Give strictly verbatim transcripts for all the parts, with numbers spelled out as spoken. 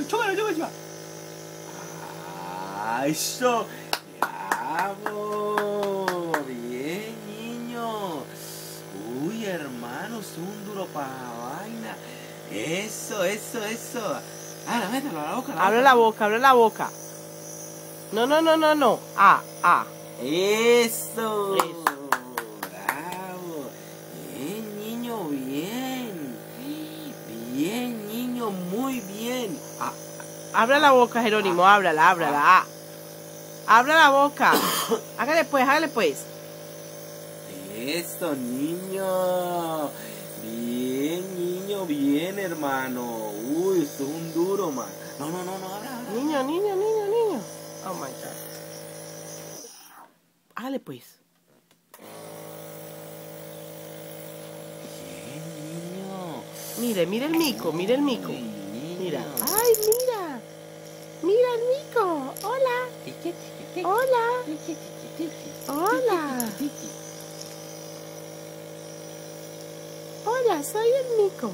choca, choca, choca. Ah, eso. Bravo. Bien, niño. Uy, hermano, es un duro para la vaina. Eso, eso, eso. Ah, mételo a la boca. Abre la boca, abre la boca. No, no, no, no, no. Ah, ah. Eso. Eso. Bravo. Bien, niño, bien. Bien, niño, muy bien. Ah, Abre la boca, Jerónimo, ábrala, ábrala. Ah. Abre la boca. Hágale pues, hágale pues. eso, niño. Bien, niño, bien, hermano. Uy, esto es un duro, man. No, no, no, no, abra, abra. Niño, niño, niño, niño. Oh my God. Hágale pues. Bien, niño. Mire, mire el mico, mire el mico. Uy, niño. Mira. Ay, mira. Mira el mico. Hola. Hola. Hola. Hola, soy el mico.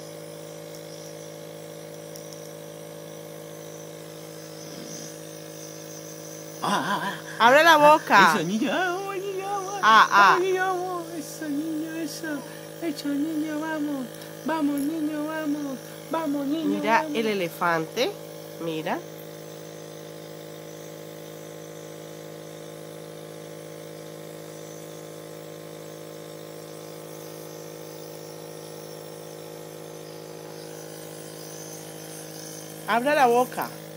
Ah, ah, ah. Abre la boca. Eso, niño, vamos, niño, vamos. Ah, ah. Vamos, niño, vamos. Eso, niño, eso. Eso, niño, vamos. Vamos, niño, vamos. Vamos, niño, Mira vamos. el elefante. Mira. Abre la boca.